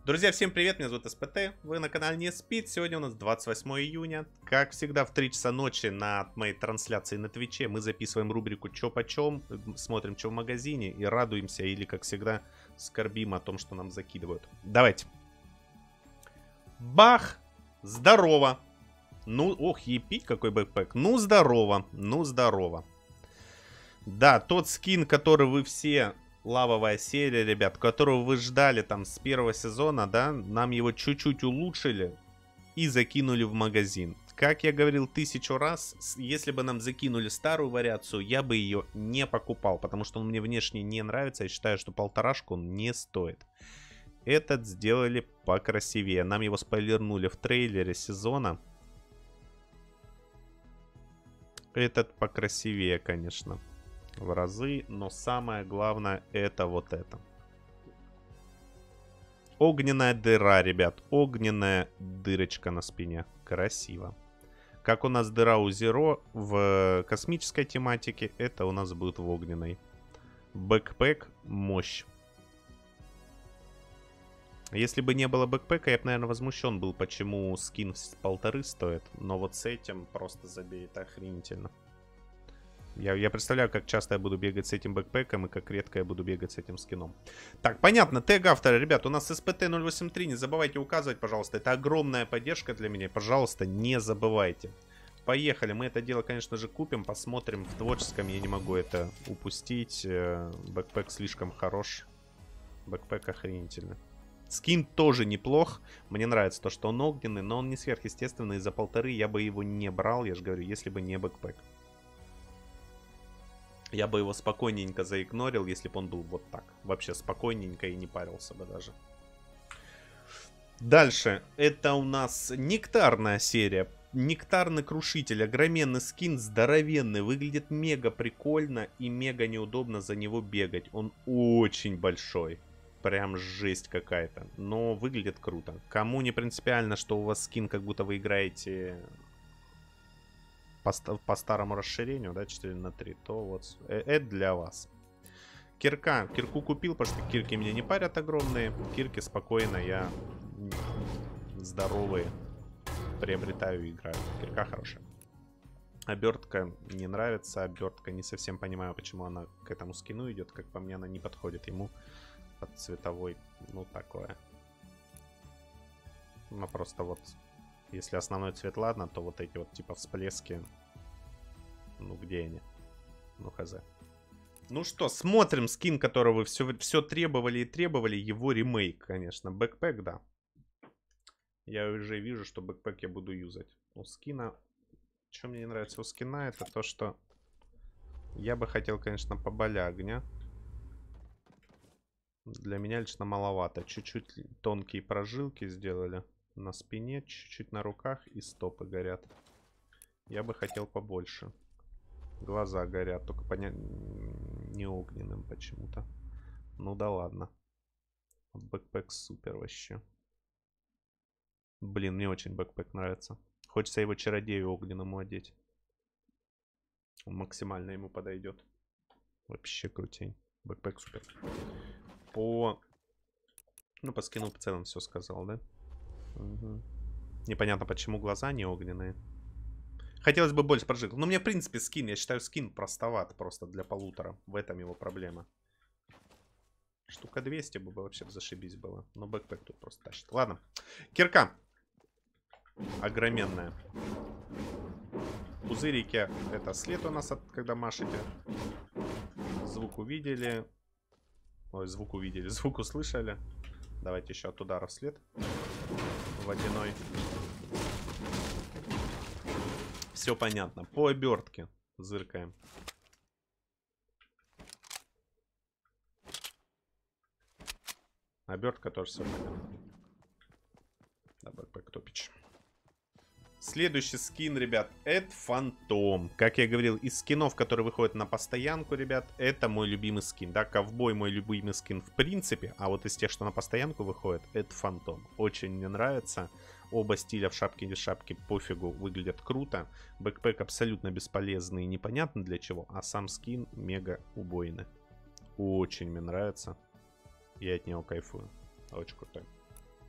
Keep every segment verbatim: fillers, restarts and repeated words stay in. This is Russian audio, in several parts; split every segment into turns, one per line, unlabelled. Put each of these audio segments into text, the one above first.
Друзья, всем привет, меня зовут СПТ, вы на канале Не Спит. Сегодня у нас двадцать восьмое июня. Как всегда, в три часа ночи на моей трансляции на Твиче мы записываем рубрику «Чё почем», смотрим, что в магазине, и радуемся, или, как всегда, скорбим о том, что нам закидывают. Давайте. Бах! Здорово! Ну, ох, епить какой бэкпэк. Ну, здорово, ну, здорово. Да, тот скин, который вы все... Лавовая серия, ребят, которую вы ждали там с первого сезона, да, нам его чуть-чуть улучшили и закинули в магазин. Как я говорил тысячу раз, если бы нам закинули старую вариацию, я бы ее не покупал, потому что он мне внешне не нравится, я считаю, что полторашку он не стоит. Этот сделали покрасивее, нам его спойлернули в трейлере сезона. Этот покрасивее, конечно. В разы, но самое главное это вот это. Огненная дыра, ребят. Огненная дырочка на спине. Красиво. Как у нас дыра у Zero в космической тематике, это у нас будет в огненной. Бэкпэк, мощь. Если бы не было бэкпэка, я бы, наверное, возмущен был, почему скин с полторы стоит. Но вот с этим просто забей, это охренительно. Я, я представляю, как часто я буду бегать с этим бэкпэком и как редко я буду бегать с этим скином. Так, понятно. Тег автора, ребят, у нас эс пэ тэ ноль восемь три. Не забывайте указывать, пожалуйста. Это огромная поддержка для меня. Пожалуйста, не забывайте. Поехали. Мы это дело, конечно же, купим. Посмотрим в творческом. Я не могу это упустить. Бэкпэк слишком хорош. Бэкпэк охренительный. Скин тоже неплох. Мне нравится то, что он огненный, но он не сверхъестественный. За полторы я бы его не брал, я же говорю, если бы не бэкпэк. Я бы его спокойненько заигнорил, если бы он был вот так. Вообще спокойненько и не парился бы даже. Дальше. Это у нас нектарная серия. Нектарный крушитель. Огроменный скин, здоровенный. Выглядит мега прикольно и мега неудобно за него бегать. Он очень большой. Прям жесть какая-то. Но выглядит круто. Кому не принципиально, что у вас скин, как будто вы играете... По, по старому расширению, да, четыре на три, то вот э, это для вас. Кирка. Кирку купил, потому что кирки меня не парят огромные. Кирки спокойно я здоровые приобретаю и играю. Кирка хорошая. Обертка не нравится. Обертка не совсем понимаю, почему она к этому скину идет. Как по мне, она не подходит ему под цветовой. Ну, такое. Ну, просто вот... Если основной цвет, ладно, то вот эти вот типа всплески. Ну, где они? Ну, хз. Ну что, смотрим скин, которого вы все, все требовали и требовали. Его ремейк, конечно. Бэкпэк, да. Я уже вижу, что бэкпэк я буду юзать. У скина... Что мне не нравится у скина, это то, что... Я бы хотел, конечно, поболя огня. Для меня лично маловато. Чуть-чуть тонкие прожилки сделали. На спине, чуть-чуть на руках и стопы горят. Я бы хотел побольше. Глаза горят, только поня... не огненным почему-то. Ну да ладно. Бэкпэк супер вообще. Блин, мне очень бэкпэк нравится. Хочется его чародею огненному одеть. Он максимально ему подойдет. Вообще крутень. Бэкпэк супер. По... Ну, по скину в целом все сказал, да? Угу. Непонятно, почему глаза не огненные. Хотелось бы больше прожилок. Но мне, в принципе, скин, я считаю, скин простоват просто для полутора. В этом его проблема. Штука двести бы вообще зашибись было. Но бэкпэк тут просто тащит. Ладно. Кирка. Огроменная. Пузырики. Это след у нас, от, когда машете. Звук увидели. Ой, звук увидели. Звук услышали. Давайте еще от удара вслед. Водяной. Все понятно. По обертке зыркаем. Обертка тоже все понятно. Да, бэкпэк топич. Следующий скин, ребят, это Фантом. Как я говорил, из скинов, которые выходят на постоянку, ребят, это мой любимый скин. Да, ковбой мой любимый скин в принципе. А вот из тех, что на постоянку выходят, это Фантом. Очень мне нравится. Оба стиля в шапке без шапки пофигу, выглядят круто. Бэкпэк абсолютно бесполезный и непонятно для чего. А сам скин мега убойный. Очень мне нравится. Я от него кайфую. Очень крутой.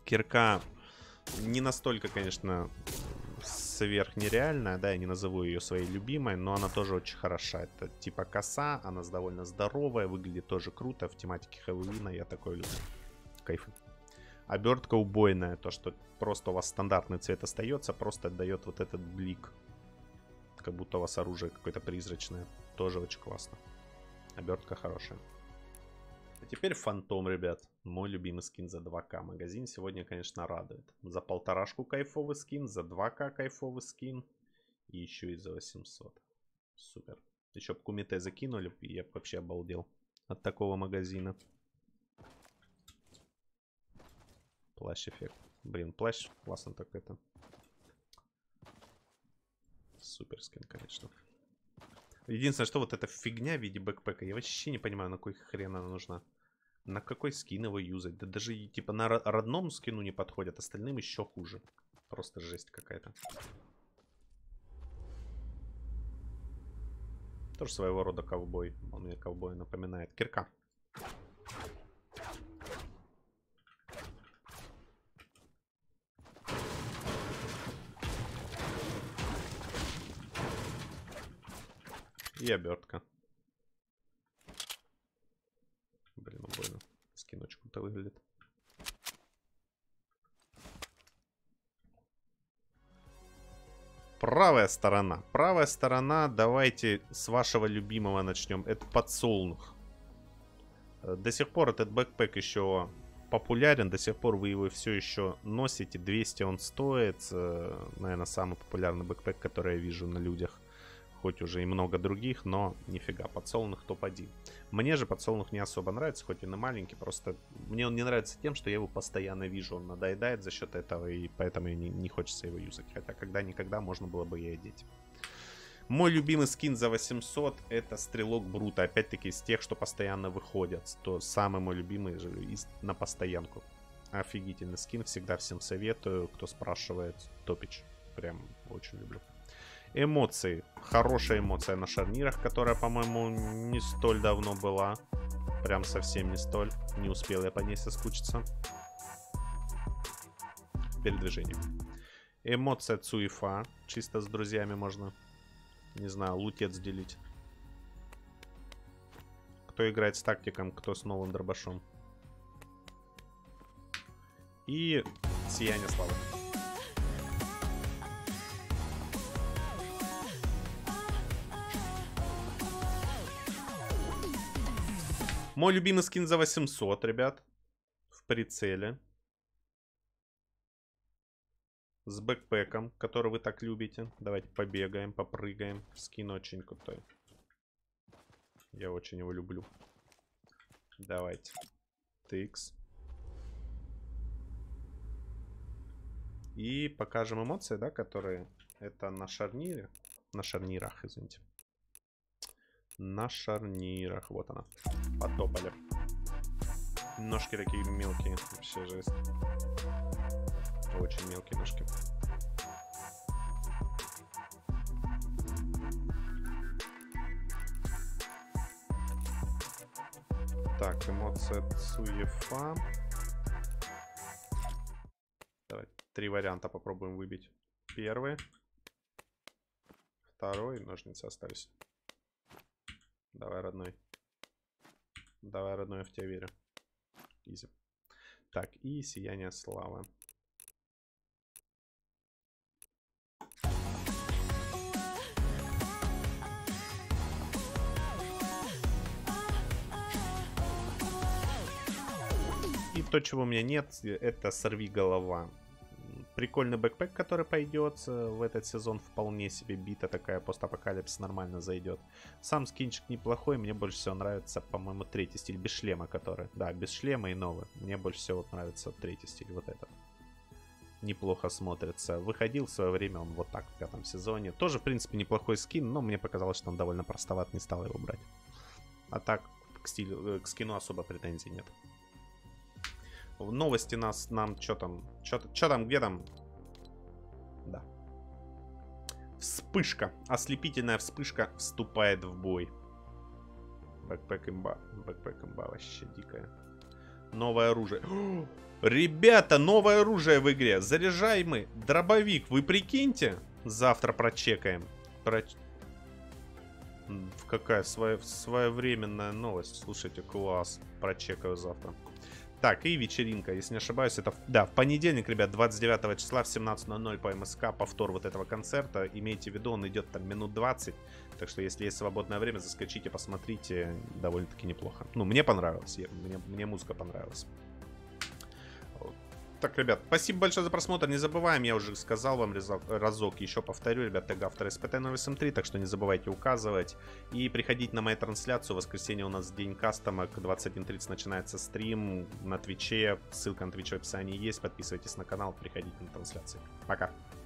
Кирка не настолько, конечно, сверхнереальная, да, я не назову ее своей любимой, но она тоже очень хороша. Это типа коса, она довольно здоровая, выглядит тоже круто, в тематике Хэллоуина я такое люблю. Кайфы. Обертка убойная, то, что просто у вас стандартный цвет остается, просто отдает вот этот блик. Как будто у вас оружие какое-то призрачное. Тоже очень классно. Обертка хорошая. А теперь Фантом, ребят. Мой любимый скин за два ка. Магазин сегодня, конечно, радует. За полторашку кайфовый скин, за два ка кайфовый скин. И еще и за восемьсот. Супер. Еще бы Кумите закинули, и я бы вообще обалдел от такого магазина. Плащ-эффект. Блин, плащ классно так это. Супер скин, конечно. Единственное, что вот эта фигня в виде бэкпэка, я вообще не понимаю, на какой хрен она нужна. На какой скин его юзать? Да даже типа на родном скину не подходят, остальным еще хуже. Просто жесть какая-то. Тоже своего рода ковбой. Он мне ковбоя напоминает. Кирка. И обертка. Блин, убойно. Скиночку-то выглядит. Правая сторона. Правая сторона. Давайте с вашего любимого начнем. Это подсолнух. До сих пор этот бэкпэк еще популярен. До сих пор вы его все еще носите. двести он стоит. Наверное, самый популярный бэкпэк, который я вижу на людях. Хоть уже и много других, но нифига, подсолнух топ один. Мне же подсолнух не особо нравится, хоть он и маленький, просто мне он не нравится тем, что я его постоянно вижу, он надоедает за счет этого, и поэтому мне не, не хочется его юзать. Хотя когда-никогда можно было бы и одеть. Мой любимый скин за восемьсот это Стрелок Брута, опять-таки из тех, что постоянно выходят. То самый мой любимый из, на постоянку. Офигительный скин, всегда всем советую, кто спрашивает, топич. Прям очень люблю. Эмоции. Хорошая эмоция на шарнирах, которая, по-моему, не столь давно была. Прям совсем не столь. Не успел я по ней соскучиться. Передвижение. Эмоция Цуефа. Чисто с друзьями можно, не знаю, лутец делить. Кто играет с тактиком, кто с новым дробашом. И Сияние славы. Мой любимый скин за восемьсот, ребят. В прицеле. С бэкпэком, который вы так любите. Давайте побегаем, попрыгаем. Скин очень крутой. Я очень его люблю. Давайте. Тыкс. И покажем эмоции, да, которые... Это на шарнире. На шарнирах, извините. На шарнирах. Вот она. Потопали. Ножки такие мелкие. Вообще жесть. Очень мелкие ножки. Так, эмоция Цуефа. Давай три варианта попробуем выбить. Первый. Второй. Ножницы остались. Давай, родной. Давай, родной, я в тебя верю. Изи. Так, и Сияние славы. И то, чего у меня нет, это Сорви голова. Прикольный бэкпэк, который пойдет в этот сезон, вполне себе бита такая, постапокалипсис нормально зайдет. Сам скинчик неплохой, мне больше всего нравится, по-моему, третий стиль, без шлема который. Да, без шлема и новый. Мне больше всего вот нравится третий стиль, вот этот. Неплохо смотрится. Выходил в свое время он вот так в пятом сезоне. Тоже, в принципе, неплохой скин, но мне показалось, что он довольно простоват, не стал его брать. А так, к, стилю, к скину особо претензий нет. В новости нас, нам, что там, что там, где там? Да. Вспышка. Ослепительная вспышка вступает в бой. Бэкпэк имба. Бэкпэк имба вообще дикая. Новое оружие. О, ребята, новое оружие в игре. Заряжаемый дробовик. Вы прикиньте? Завтра прочекаем. Про... Какая своя... своевременная новость. Слушайте, класс. Прочекаю завтра. Так, и вечеринка, если не ошибаюсь, это... Да, в понедельник, ребят, двадцать девятого числа в семнадцать ноль ноль по МСК повтор вот этого концерта. Имейте в виду, он идет там минут двадцать. Так что, если есть свободное время, заскочите, посмотрите. Довольно-таки неплохо. Ну, мне понравилось. Я... Мне... мне музыка понравилась. Так, ребят, спасибо большое за просмотр. Не забываем, я уже сказал вам разок, еще повторю, ребят, тег автор эс пэ тэ ноль восемь три, так что не забывайте указывать. И приходите на мою трансляцию. В воскресенье у нас день кастома, к двадцать один тридцать начинается стрим на Твиче. Ссылка на Твич в описании есть. Подписывайтесь на канал, приходите на трансляции. Пока.